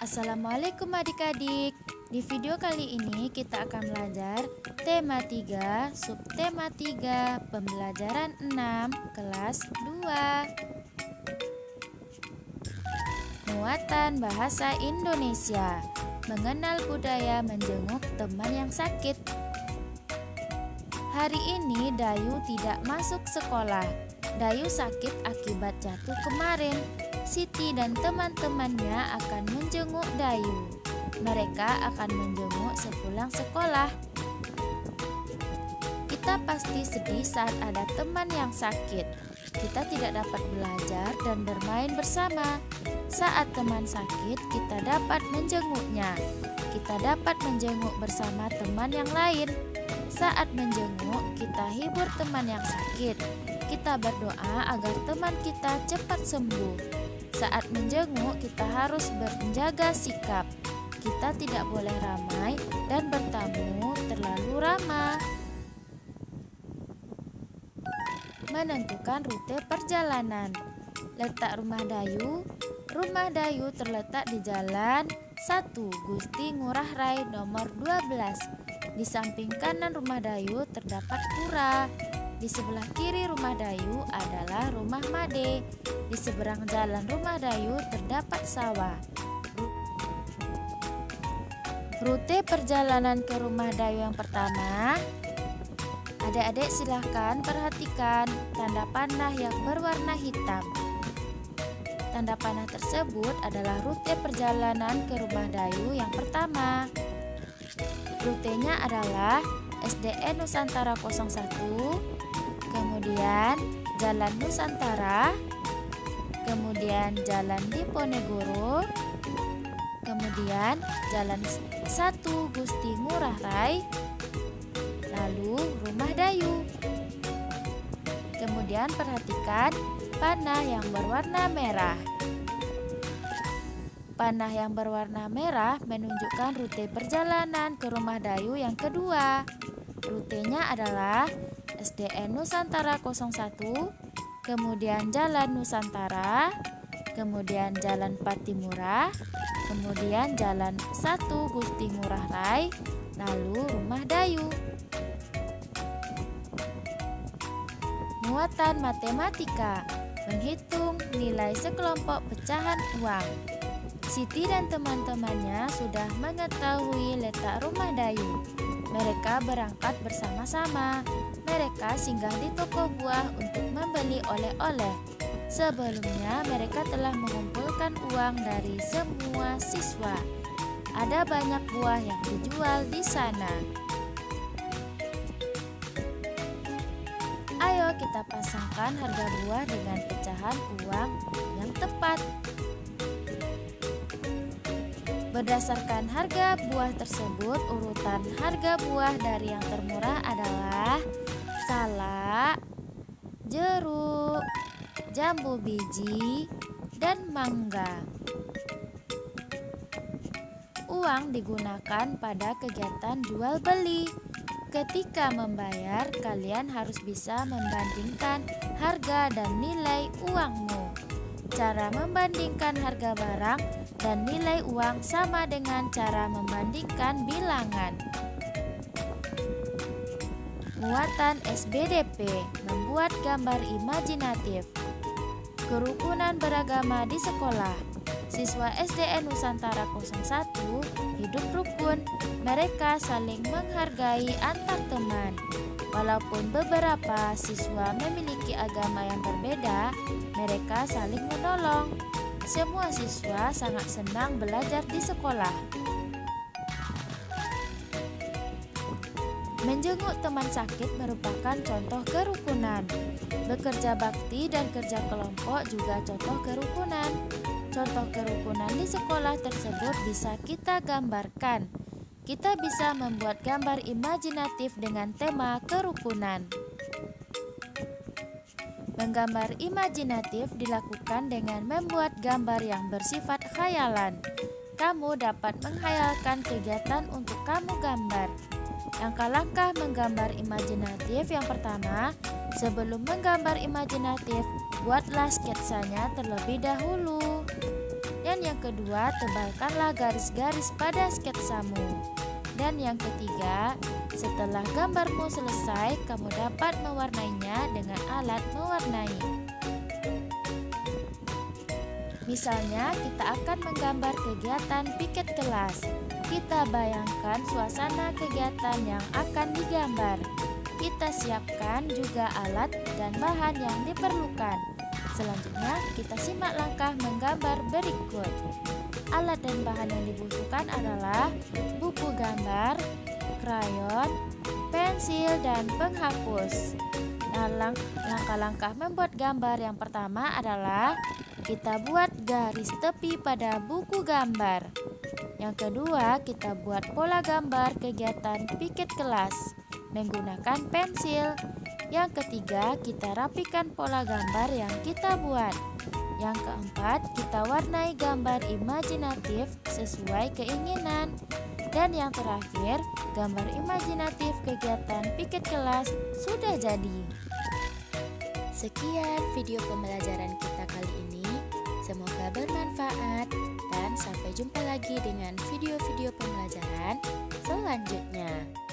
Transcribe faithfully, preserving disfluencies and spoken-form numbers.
Assalamualaikum adik-adik. Di video kali ini kita akan belajar tema tiga, subtema tiga, pembelajaran enam, kelas dua. Muatan bahasa Indonesia. Mengenal budaya menjenguk teman yang sakit. Hari ini Dayu tidak masuk sekolah. Dayu sakit akibat jatuh kemarin. Siti dan teman-temannya akan menjenguk Dayu. Mereka akan menjenguk sepulang sekolah. Kita pasti sedih saat ada teman yang sakit. Kita tidak dapat belajar dan bermain bersama. Saat teman sakit, kita dapat menjenguknya. Kita dapat menjenguk bersama teman yang lain. Saat menjenguk, kita hibur teman yang sakit. Kita berdoa agar teman kita cepat sembuh. Saat menjenguk, kita harus menjaga sikap. Kita tidak boleh ramai dan bertamu terlalu ramah. Menentukan rute perjalanan. Letak rumah Dayu. Rumah Dayu terletak di Jalan satu Gusti Ngurah Rai nomor dua belas. Di samping kanan rumah Dayu terdapat pura. Di sebelah kiri rumah Dayu adalah rumah Made. Di seberang jalan rumah Dayu terdapat sawah. Rute perjalanan ke rumah Dayu yang pertama. Adik-adik silahkan perhatikan tanda panah yang berwarna hitam. Tanda panah tersebut adalah rute perjalanan ke rumah Dayu yang pertama. Rutenya adalah S D N Nusantara nol satu, kemudian Jalan Nusantara, kemudian Jalan Diponegoro, kemudian Jalan satu Gusti Ngurah Rai, lalu rumah Dayu. Kemudian perhatikan panah yang berwarna merah. Panah yang berwarna merah menunjukkan rute perjalanan ke rumah Dayu yang kedua. Rutenya adalah S D N Nusantara nol satu, kemudian Jalan Nusantara, kemudian Jalan Patimura, kemudian Jalan satu Gusti Ngurah Rai, lalu rumah Dayu. Muatan matematika. Menghitung nilai sekelompok pecahan uang. Siti dan teman-temannya sudah mengetahui letak rumah Dayu. Mereka berangkat bersama-sama. Mereka singgah di toko buah untuk membeli oleh-oleh. Sebelumnya mereka telah mengumpulkan uang dari semua siswa. Ada banyak buah yang dijual di sana. Ayo kita pasangkan harga buah dengan pecahan uang yang tepat. Berdasarkan harga buah tersebut, urutan harga buah dari yang termurah adalah salak, jeruk, jambu biji, dan mangga. Uang digunakan pada kegiatan jual beli. Ketika membayar, kalian harus bisa membandingkan harga dan nilai uangmu. Cara membandingkan harga barang dan nilai uang sama dengan cara membandingkan bilangan. Muatan S B D P. Membuat gambar imajinatif. Kerukunan beragama di sekolah. Siswa S D N Nusantara nol satu hidup rukun. Mereka saling menghargai antar teman. Walaupun beberapa siswa memiliki agama yang berbeda, mereka saling menolong. Semua siswa sangat senang belajar di sekolah. Menjenguk teman sakit merupakan contoh kerukunan. Bekerja bakti dan kerja kelompok juga contoh kerukunan. Contoh kerukunan di sekolah tersebut bisa kita gambarkan. Kita bisa membuat gambar imajinatif dengan tema kerukunan. Menggambar imajinatif dilakukan dengan membuat gambar yang bersifat khayalan. Kamu dapat menghayalkan kegiatan untuk kamu gambar. Langkah-langkah menggambar imajinatif yang pertama, sebelum menggambar imajinatif, buatlah sketsanya terlebih dahulu. Yang Dan yang kedua, tebalkanlah garis-garis pada sketsamu. Dan yang ketiga, setelah gambarmu selesai, kamu dapat mewarnainya dengan alat mewarnai. Misalnya, kita akan menggambar kegiatan piket kelas. Kita bayangkan suasana kegiatan yang akan digambar. Kita siapkan juga alat dan bahan yang diperlukan. Selanjutnya, kita simak langkah menggambar berikut. Alat dan bahan yang dibutuhkan adalah buku gambar, krayon, pensil, dan penghapus. Nah, lang langkah-langkah membuat gambar yang pertama adalah kita buat garis tepi pada buku gambar. Yang kedua, kita buat pola gambar kegiatan piket kelas menggunakan pensil. Yang ketiga, kita rapikan pola gambar yang kita buat. Yang keempat, kita warnai gambar imajinatif sesuai keinginan. Dan yang terakhir, gambar imajinatif kegiatan piket kelas sudah jadi. Sekian video pembelajaran kita kali ini. Semoga bermanfaat dan sampai jumpa lagi dengan video-video pembelajaran selanjutnya.